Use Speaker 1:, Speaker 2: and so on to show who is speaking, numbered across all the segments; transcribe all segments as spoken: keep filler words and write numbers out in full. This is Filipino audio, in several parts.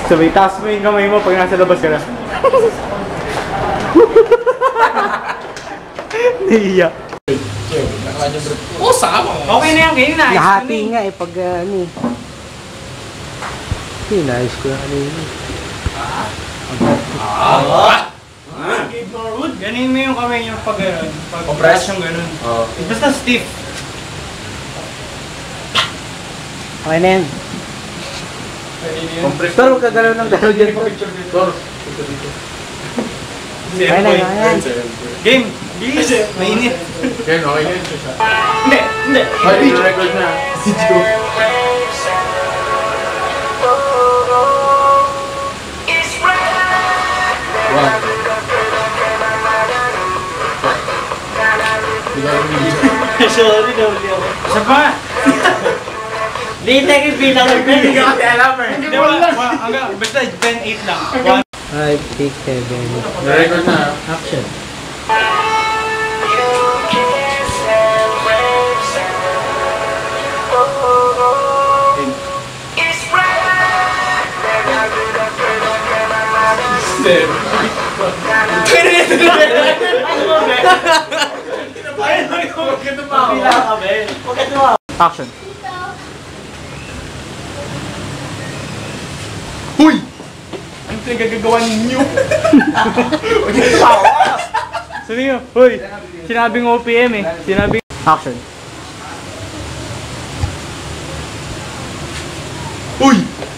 Speaker 1: Sabay, taas mo yung kamay mo pag nasa labas ka na. Naiya.
Speaker 2: Oh, sama!
Speaker 1: Okay na yan, kayo na.
Speaker 3: Nahati nga eh pag uh, ano eh. Hinayos ko na kanina.
Speaker 2: Ah!
Speaker 1: Skate Norwood, ganin mo yung kamay niyo pag gano'n. Pag
Speaker 2: compress
Speaker 1: yung gano'n.
Speaker 2: Oo.
Speaker 1: Basta stiff.
Speaker 3: Okay na yan.
Speaker 2: Compress.
Speaker 3: Tor, huwag ka galaw ng galaw dyan.
Speaker 2: Tor.
Speaker 3: Okay na, okay na.
Speaker 1: Game! Bilis! Mainit!
Speaker 2: Ken, okay yan.
Speaker 1: Hindi! Hindi!
Speaker 2: Ay, record na.
Speaker 3: Sorry na uli ako.
Speaker 1: Isa pa!
Speaker 3: Di tayo bilang ng
Speaker 2: Hindi ka kasi alam eh.
Speaker 1: Hindi ba? Hanggang, basta ten eight lang.
Speaker 3: five, six, seven.
Speaker 2: Record na.
Speaker 3: Action.
Speaker 2: Seven.
Speaker 1: Action.
Speaker 2: Huy! Ano pinagagagawa ninyo?
Speaker 1: Sabi nyo, hoy, sinabing O P M eh. Sinabing action.
Speaker 2: Huy!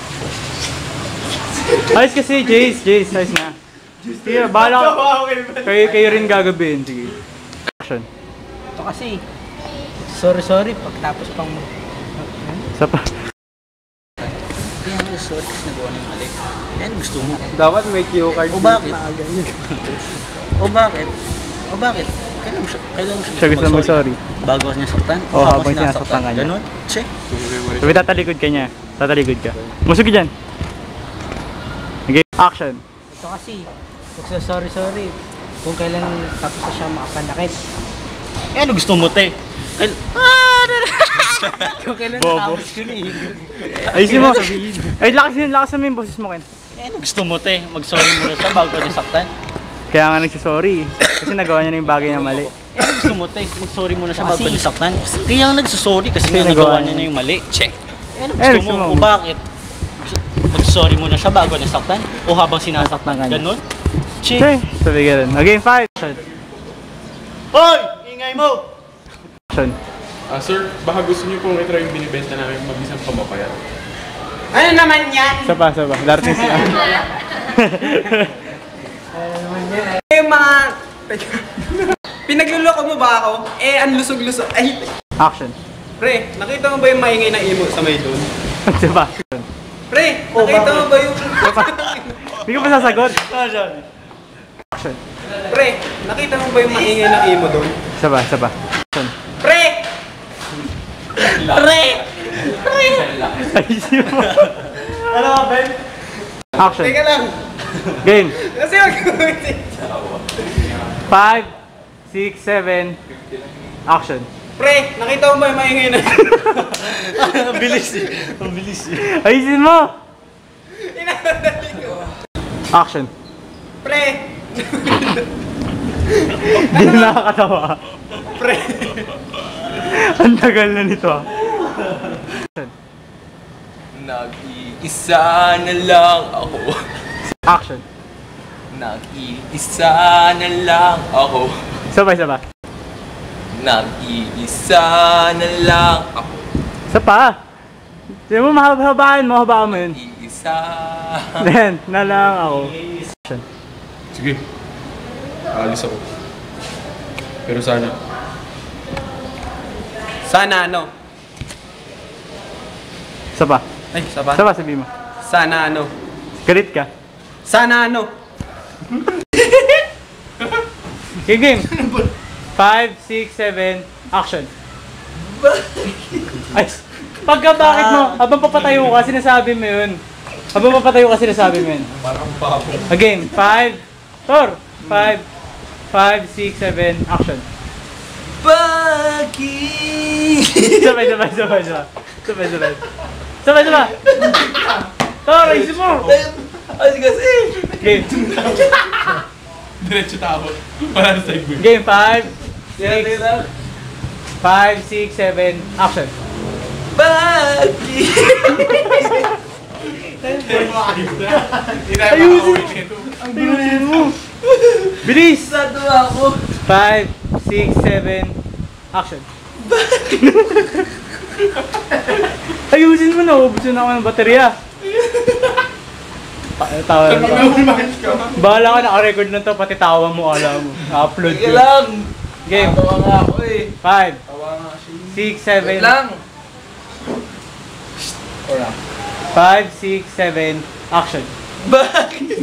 Speaker 1: Ayos kasi, Jace, Jace, ayos na. Sige, bahala ka. Kayo, kayo rin gagabihin, sige. Action.
Speaker 3: Ito kasi. Sorry, sorry. Pagtapos pang...
Speaker 1: Isa pa.
Speaker 3: Kaya nga sorry kasi nagawa na yung mali. Yan gusto mo.
Speaker 1: Dapat may cue card.
Speaker 3: O bakit? O bakit? O bakit? Kailan mo siya, kailan mo siya,
Speaker 1: Siya gusto mag-sorry.
Speaker 3: Bago niya saktan?
Speaker 1: O habang sinasaktan ka niya.
Speaker 3: Ganon? Check.
Speaker 1: Sabi, tatalikod ka niya. Tatalikod ka. Musog dyan. Okay, action.
Speaker 3: Ito kasi. Huwag sorry, sorry. Kung kailan tapos na siya makapanakit. Eh ano gusto mo, te? Kail... Kung kailan
Speaker 1: Bobo.
Speaker 3: natapos ko na eh.
Speaker 1: Ayusin mo. Ay, lakas yun. Lakas naman yung boses mo, Ken.
Speaker 3: Eh ano gusto mo, te? Mag-sorry muna siya bago niya saktan?
Speaker 1: Kaya nga nagsasorry. Kasi nagawa niya na yung bagay na mali.
Speaker 3: Eh ano gusto mo, te? Mag-sorry muna siya bago niya saktan? Kaya nga nagsasorry kasi nga
Speaker 1: Kasi
Speaker 3: nagawa
Speaker 1: nagawa
Speaker 3: niya na
Speaker 1: niya.
Speaker 3: yung mali. Check. Eh ano
Speaker 1: Eh,
Speaker 3: gusto
Speaker 1: gusto
Speaker 3: mo?
Speaker 1: mo.
Speaker 3: O bakit? Mag-sorry muna siya bago niya saktan? O habang sinasaktan
Speaker 1: ka niya.
Speaker 3: Ganon? Check.
Speaker 1: Okay, sabi ka rin. Okay, five. Action.
Speaker 3: Hoy! Ingay mo!
Speaker 1: Action.
Speaker 2: Ah, sir, baka gusto niyo pong itry yung binibenta namin mag-isang pamapayat.
Speaker 3: Ano naman yan?
Speaker 1: Isa pa, isa pa. Darating siya.
Speaker 4: Yung mga... Pinagluloko mo ba ako? Eh, ang lusog-lusog. Ay,
Speaker 1: Action.
Speaker 4: pre, nakita mo ba yung maingay na imo sa may doon?
Speaker 1: Isa pa.
Speaker 4: Pre, nakita mo ba yung...
Speaker 1: Hindi ko pa sasagot. Action.
Speaker 4: Pre, nakita mo ba yung maingay na imo doon?
Speaker 1: Isa pa, isa pa. Action.
Speaker 4: Pre! Pre!
Speaker 1: Ayusin mo.
Speaker 4: Ano ka, Ben?
Speaker 1: Action.
Speaker 4: Teka lang.
Speaker 1: Game.
Speaker 4: Kasi wag
Speaker 1: Five, six, seven. Action.
Speaker 4: Pre, nakita mo ba yung maingay na...
Speaker 3: Ang bilis eh. Ang bilis eh.
Speaker 1: Ayusin mo.
Speaker 4: Inadali ko.
Speaker 1: Action.
Speaker 4: Pre!
Speaker 1: Hindi na nakakatawa.
Speaker 4: Pre!
Speaker 1: Ang tagal na nito ah.
Speaker 5: Nag-iisa na lang ako.
Speaker 1: Action.
Speaker 5: Nag-iisa na lang ako.
Speaker 1: Isa pa, isa pa.
Speaker 5: Nag-iisa na lang ako.
Speaker 1: Isa pa. Sige mo, mahabaan mo, habaan mo yun.
Speaker 5: Nag-iisa.
Speaker 1: Then, na lang ako. Action.
Speaker 2: Sige. Aalis ako. Pero sana.
Speaker 4: Sana ano?
Speaker 1: Isa pa.
Speaker 4: Ay, saba?
Speaker 1: Isa pa, sabi mo.
Speaker 4: Sana ano?
Speaker 1: Galit ka.
Speaker 4: Sana ano?
Speaker 1: Okay, game. Five, six, seven, action. Ay, pagka bakit mo, habang papatayo ka, sinasabi mo yun. Habang papatayo ka, sinasabi mo yun.
Speaker 2: Parang papo.
Speaker 1: Again, five, Tor, five, five, six, seven, action.
Speaker 5: Bakit?
Speaker 1: Sabay, sabay, sabay, sabay. Sabay, sabay. Sabay, sabay. Tara, isip mo!
Speaker 5: Ay, kasi.
Speaker 1: Game.
Speaker 2: Diretso tao. Wala na segue.
Speaker 1: Game, five,
Speaker 5: Tira, tira.
Speaker 1: five, six, seven, action.
Speaker 5: Bakit?
Speaker 2: Hindi tayo makakauwi nito.
Speaker 1: Ayusin mo! Bilis!
Speaker 5: Natuwa ako.
Speaker 1: five, six, seven, action. Ayusin mo na, ubus na ako ng baterya. Pa- Tawa na Bahala ka, naka-record na to, pati tawa mo, alam mo. Na-upload
Speaker 5: Sige
Speaker 1: ko.
Speaker 5: lang.
Speaker 1: Game.
Speaker 5: Tawa nga ako eh.
Speaker 1: five,
Speaker 5: Tawa nga siya.
Speaker 1: six, seven,
Speaker 5: Wait lang.
Speaker 1: five, six, seven, action.
Speaker 5: Bakit?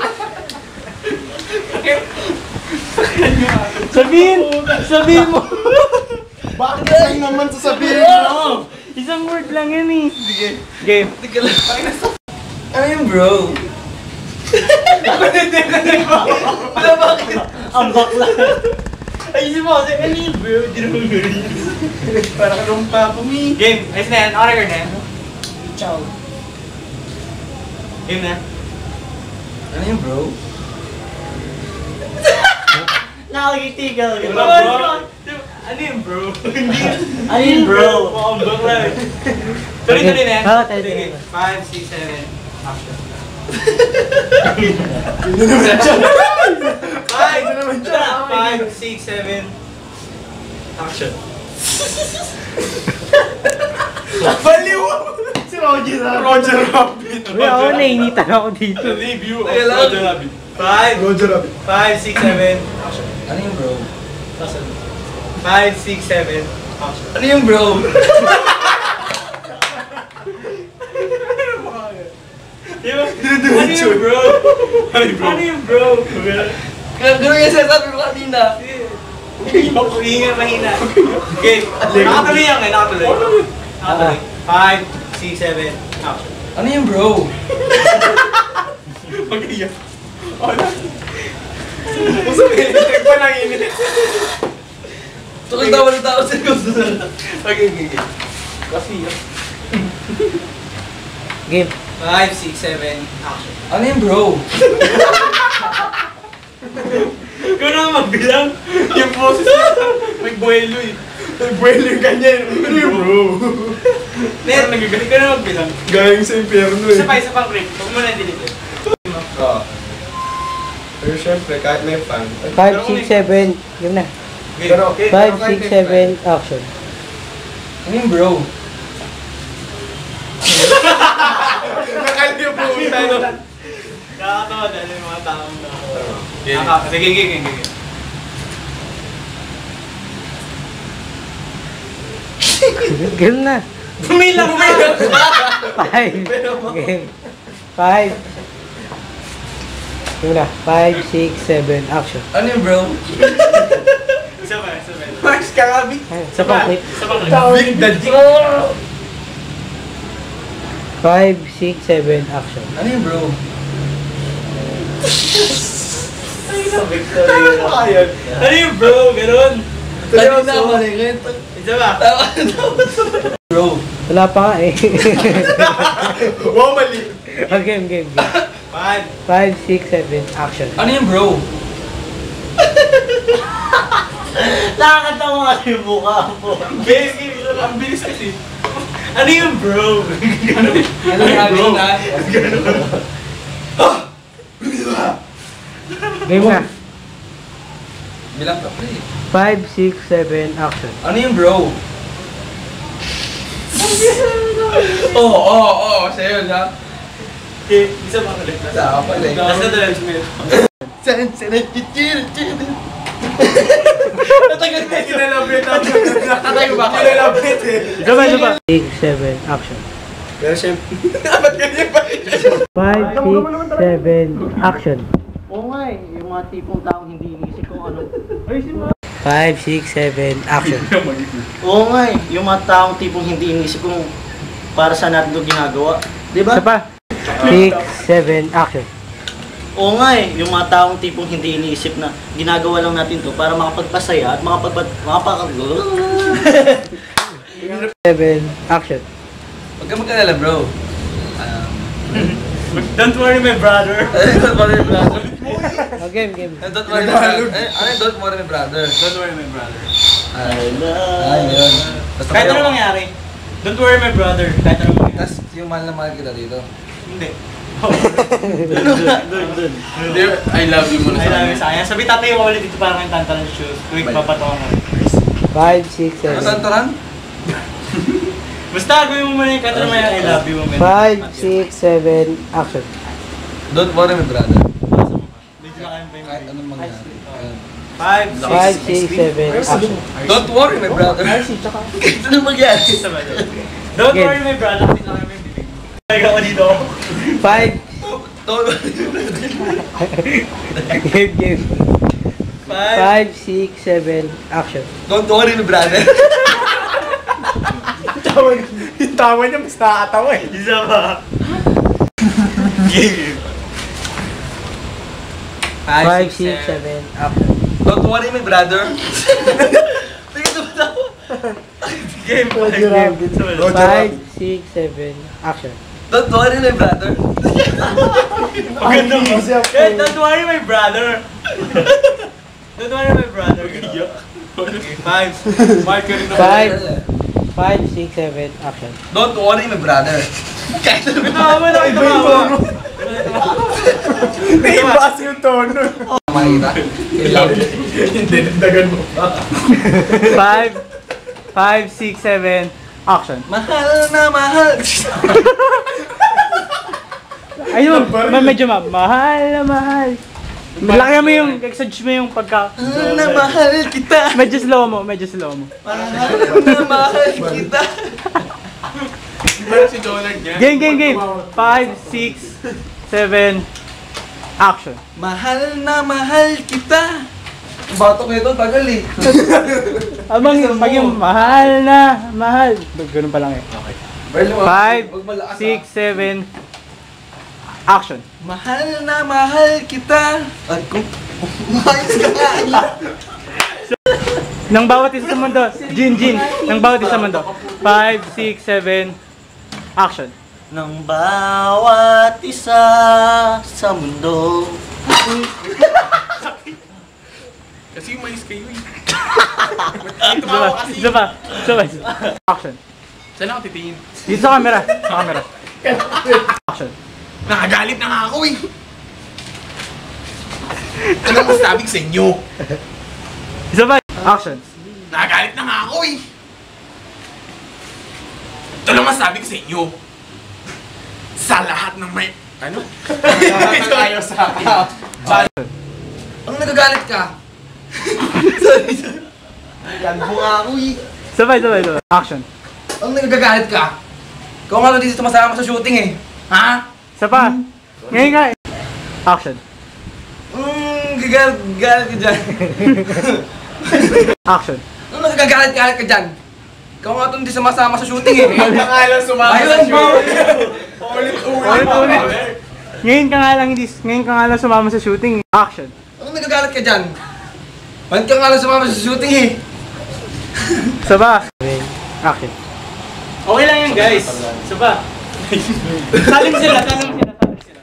Speaker 1: Sabihin! Sabihin mo!
Speaker 4: Bakit lang naman sasabihin mo?
Speaker 1: Isang word lang yan eh. Sige. Game.
Speaker 5: Teka lang. Ano yung bro? Wala bakit?
Speaker 3: Ang bakla. Ayusin mo kasi, ano yung bro? Di naman yun.
Speaker 4: Parang rumpa pumi.
Speaker 1: Game. Ayos na yan. Ako record na yan.
Speaker 3: Ciao.
Speaker 1: Game na.
Speaker 5: Ano yung bro?
Speaker 3: Nakakitigal.
Speaker 1: Ano bro? Ano yung bro? Hindi.
Speaker 3: Ano yun bro?
Speaker 1: Mukhang bakla eh. Tuloy-tuloy na yan.
Speaker 3: Oo, tuloy-tuloy.
Speaker 1: Sige. five, six, seven, action. five, five, six, seven, action.
Speaker 2: Baliw! Si Roger Rabbit. Roger Rabbit.
Speaker 1: Uy, ako nainitan ako dito.
Speaker 2: The review of
Speaker 5: Teka lang.
Speaker 2: Roger Rabbit.
Speaker 1: five,
Speaker 4: Roger Rabbit.
Speaker 1: five, six, seven, action.
Speaker 5: Ano yung bro?
Speaker 1: five, six, seven, action.
Speaker 5: Ano yung bro?
Speaker 1: Ano yung bro?
Speaker 2: Ano yung bro?
Speaker 1: Ano yung bro?
Speaker 5: Gano'n yung sinasabi ko kanina.
Speaker 1: Hinga, mahina. Okay, nakatuloy yan eh, nakatuloy. Nakatuloy. five, six, seven, action.
Speaker 5: Ano yung bro?
Speaker 2: Mag-iyak. Oh, na. Gusto mo yun? Nagpa lang init.
Speaker 5: Tukay tawa ng tao sa gusto na. Okay, okay, okay.
Speaker 2: Kasi yan.
Speaker 3: Game.
Speaker 1: five, six, seven, action.
Speaker 5: Ano yung bro?
Speaker 1: Ikaw na magbilang.
Speaker 2: Yung boses niya. May buwelo eh. May buwelo yung ganyan. Ano yung bro?
Speaker 1: Net, ikaw na magbilang.
Speaker 4: Galing sa impyerno
Speaker 1: Isa
Speaker 4: eh.
Speaker 1: pa, isa pang break. Huwag mo na delete.
Speaker 4: Oo. Pero syempre, kahit may fan.
Speaker 3: five, six, seven. Game na.
Speaker 4: Pero,
Speaker 3: five, six, seven, action.
Speaker 5: Ano yung bro?
Speaker 2: Nakalimutan no?
Speaker 1: Nakakatawa dahil yung mga taong na.
Speaker 2: Yeah.
Speaker 1: Nakaka- Sige, sige, sige, sige.
Speaker 3: Game na.
Speaker 1: Bumilang mo yun!
Speaker 3: Five. Game. Five. Game na. Five, six, seven, action.
Speaker 5: Ano yung bro?
Speaker 1: Isa pa, isa pa.
Speaker 2: Max Karabi.
Speaker 3: Ay, Sa pang clip.
Speaker 1: Isa pang clip.
Speaker 2: Big Daddy.
Speaker 3: Five, six, seven, action.
Speaker 5: Ano yung bro?
Speaker 1: Ano yung bro? Ganon.
Speaker 5: Ano na mali?
Speaker 1: Isa pa.
Speaker 5: Tawa na tawa sa bro.
Speaker 3: Wala pa nga eh.
Speaker 2: Wow, mali.
Speaker 3: Oh, game, game, game.
Speaker 1: Five.
Speaker 3: Five, six, seven, action.
Speaker 5: Ano yung bro?
Speaker 3: Nakakatawa kasi yung mukha mo.
Speaker 1: Game, game. Isa pa.
Speaker 2: Ang bilis kasi.
Speaker 1: Ano yung bro?
Speaker 5: Ano yung bro?
Speaker 3: Game na.
Speaker 5: Bilang ka pre.
Speaker 3: Five, six, seven, action.
Speaker 5: Ano yung bro? Oo, oo, oo. Sa'yo na.
Speaker 1: Okay, isa pa ulit.
Speaker 5: Sa ako pala eh.
Speaker 1: Last na talaga smell.
Speaker 5: Saan? Saan? Chichir! Chichir! Natagal na
Speaker 2: Kinalabit ako.
Speaker 5: Natagal ba?
Speaker 2: Kinalabit eh.
Speaker 3: Isa pa, isa pa. Six, seven, action.
Speaker 4: Pero syempre,
Speaker 2: Ba't ganyan pa rin?
Speaker 3: Five, six, seven, action.
Speaker 6: Oo nga eh, yung mga tipong taong hindi inisip kung ano.
Speaker 3: Five, six, seven, action.
Speaker 6: Oo nga eh, yung mga taong tipong hindi inisip kung para saan natin ito ginagawa. Di ba?
Speaker 3: Isa pa. Six, seven, action.
Speaker 6: Oo nga eh, yung mga taong tipong hindi iniisip na ginagawa lang natin to para makapagpasaya at makapag... makapag...
Speaker 3: Seven, action.
Speaker 5: Huwag ka mag-alala bro. Um,
Speaker 3: Don't worry, my brother.
Speaker 5: Don't worry, brother.
Speaker 3: Oh, game, game.
Speaker 5: Don't worry, my brother. Eh, ano yung don't worry, my brother?
Speaker 1: Don't worry, my brother.
Speaker 5: Ay, ay, yun. Basta
Speaker 1: Kahit
Speaker 5: kayo-
Speaker 1: ano mangyari. Don't worry, my brother. Kahit ano mangyari.
Speaker 5: Tas yung mahal na mahal kita dito.
Speaker 1: Hindi.
Speaker 4: Hindi, I love you muna
Speaker 1: Ay,
Speaker 4: sa
Speaker 1: dami
Speaker 4: akin.
Speaker 1: sa kanya. Sabi tatayo ka ulit dito parang yung tantalan shoes. Quick, papatawan ka.
Speaker 3: five, six,
Speaker 5: Ano
Speaker 3: seven.
Speaker 5: tantaran?
Speaker 1: Basta gawin mo muna yung kahit ano mangyari. I love you moment.
Speaker 3: five, six, seven, action.
Speaker 5: Don't worry, my brother.
Speaker 1: Medyo na kayong
Speaker 5: Kahit
Speaker 1: payo.
Speaker 5: anong mangyari. Ayun.
Speaker 1: Five,
Speaker 3: five,
Speaker 1: six,
Speaker 3: six, seven, action.
Speaker 5: Don't worry, my brother. Kahit anong mangyari.
Speaker 1: Sabay. Don't
Speaker 3: Game.
Speaker 1: worry, my brother. Hindi na kami bibig. Ay, ako dito.
Speaker 3: five,
Speaker 5: Don't worry, my brother.
Speaker 3: game, game.
Speaker 1: Five.
Speaker 3: five, six, seven, action.
Speaker 5: Don't worry, my brother.
Speaker 2: Yung tawa niya, mas nakakatawa eh.
Speaker 1: Isa pa. Game.
Speaker 3: five, six, seven, action.
Speaker 5: Don't worry, my brother. Tingin mo na ako.
Speaker 1: Game.
Speaker 3: Roger
Speaker 1: Game.
Speaker 3: Rabbit.
Speaker 1: Sabay.
Speaker 3: five, six, seven, action.
Speaker 5: Don't worry, my brother.
Speaker 1: Maganda mo. Eh, don't worry, my brother. Don't worry, my brother. Okay, five. Mark ka rin ako.
Speaker 3: Five, five, six, seven, action.
Speaker 5: Don't worry, my brother. Kahit ano
Speaker 1: Itawa mo na, itawa mo.
Speaker 2: Naibas yung tono.
Speaker 5: makikita.
Speaker 2: Hindi, nagdagan mo pa.
Speaker 3: Five, five, six, seven, action.
Speaker 5: Mahal na mahal.
Speaker 3: Ayun, ma medyo ma mahal na mahal. Laki mo yung, exage mo yung pagka...
Speaker 5: Mahal na mahal kita.
Speaker 3: Medyo slow mo, medyo slow mo.
Speaker 5: Mahal na mahal kita.
Speaker 4: Parang si Donald niya.
Speaker 3: Game, game, game. Five, six, seven, action.
Speaker 5: Mahal na mahal kita. Ang batok nito, tagal eh.
Speaker 3: Abang, pag yung mahal na, mahal. Ganun pa lang eh. Five, six, seven, action.
Speaker 5: Mahal na mahal kita. At kung... Umayos ka nga.
Speaker 3: Nang bawat isa sa mundo, Jin, Jin. Nang bawat isa sa mundo. Five, six, seven, action.
Speaker 6: Ng bawat isa sa mundo.
Speaker 4: Kasi umayos kayo eh.
Speaker 3: Isa pa, isa pa, isa pa. Action.
Speaker 4: Saan ako titingin?
Speaker 3: Dito sa camera, sa camera. Action.
Speaker 4: Nakagalit na nga ako eh. Ano mo sabi ko sa inyo?
Speaker 3: Isa pa, action.
Speaker 4: Nakagalit na nga ako eh. Ito lang masabi ko sa inyo. Sa lahat ng may... Ano?
Speaker 2: Ito ayaw sa akin.
Speaker 5: Ang nagagalit ka. Kalbo nga ako eh.
Speaker 3: Isa pa, isa pa, isa pa. Action.
Speaker 5: Ang nagagalit ka. Ikaw nga lang dito sumasama sa shooting eh. Ha?
Speaker 3: Isa pa. Ngayon nga. Action.
Speaker 5: Hmm, gagalit, gagalit ka dyan.
Speaker 3: Action.
Speaker 5: Ang nagagalit-galit ka dyan. Ikaw nga itong di sumasama sa shooting eh.
Speaker 2: Ang pangalan sumama sa
Speaker 5: Ayun, bro.
Speaker 2: Ulit-ulit.
Speaker 3: Ulit, ulit. Ngayon ka nga lang hindi, ngayon ka nga lang sumama sa shooting. Action.
Speaker 5: Ang nagagalit ka dyan. Ba't ka nga lang sumama sa shooting eh.
Speaker 3: Isa pa. Action.
Speaker 1: Okay lang yan, guys. Isa pa. Talim sila, talim sila, talim sila.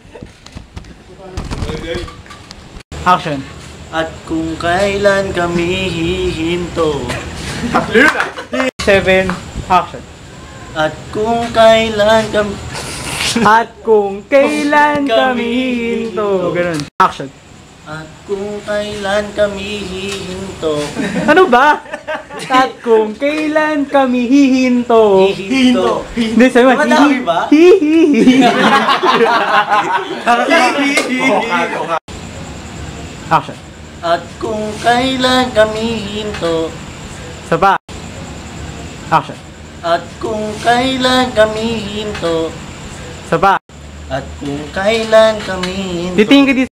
Speaker 3: Action.
Speaker 6: At kung kailan kami hihinto.
Speaker 3: Seven. Action.
Speaker 6: At kung kailan kami...
Speaker 3: At kung kailan kami hihinto. Ganun. Action.
Speaker 6: At kung kailan kami hihinto.
Speaker 3: Ano ba? At kung kailan kami hihinto.
Speaker 6: Hihinto.
Speaker 3: Hindi, sabi mo.
Speaker 6: Madami ba?
Speaker 3: Hihihi. Action.
Speaker 6: At kung kailan kami hihinto.
Speaker 3: Isa pa. Action.
Speaker 6: At kung kailan kami hihinto.
Speaker 3: Isa pa.
Speaker 6: At kung kailan kami hihinto.
Speaker 3: Titingin ka dito.